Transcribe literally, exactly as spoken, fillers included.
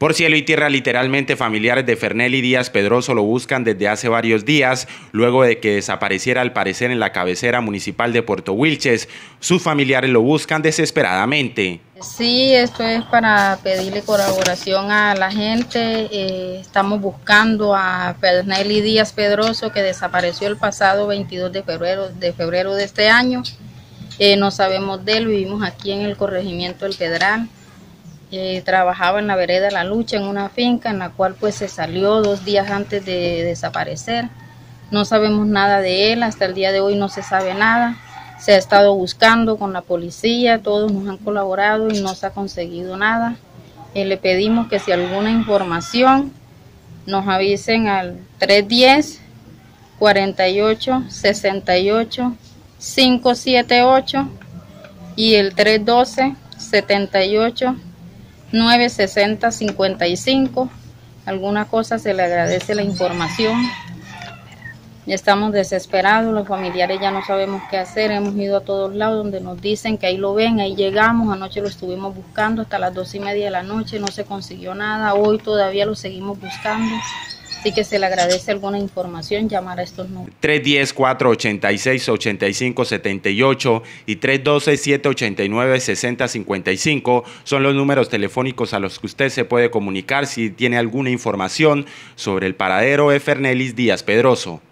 Por cielo y tierra, literalmente, familiares de Fernely Díaz Pedroso lo buscan desde hace varios días, luego de que desapareciera al parecer en la cabecera municipal de Puerto Wilches. Sus familiares lo buscan desesperadamente. Sí, esto es para pedirle colaboración a la gente. Eh, estamos buscando a Fernely Díaz Pedroso, que desapareció el pasado veintidós de febrero de, febrero de este año. Eh, no sabemos de él, vivimos aquí en el corregimiento El Pedral. Eh, trabajaba en la vereda La Lucha, en una finca en la cual pues se salió dos días antes de desaparecer. No sabemos nada de él, hasta el día de hoy no se sabe nada. Se ha estado buscando con la policía, todos nos han colaborado y no se ha conseguido nada. Eh, le pedimos que si alguna información nos avisen al tres diez, cuarenta y ocho, sesenta y ocho, quinientos setenta y ocho y el tres doce, setenta y ocho, nueve sesenta, cincuenta y cinco. Alguna cosa se le agradece la información. Estamos desesperados, los familiares ya no sabemos qué hacer. Hemos ido a todos lados donde nos dicen que ahí lo ven, ahí llegamos. Anoche lo estuvimos buscando hasta las dos y media de la noche, no se consiguió nada. Hoy todavía lo seguimos buscando. Así que se le agradece alguna información, llamar a estos números. tres diez, cuatro ochenta y seis, ochenta y cinco setenta y ocho y tres doce, siete ochenta y nueve, sesenta cincuenta y cinco son los números telefónicos a los que usted se puede comunicar si tiene alguna información sobre el paradero de Fernely Díaz Pedroso.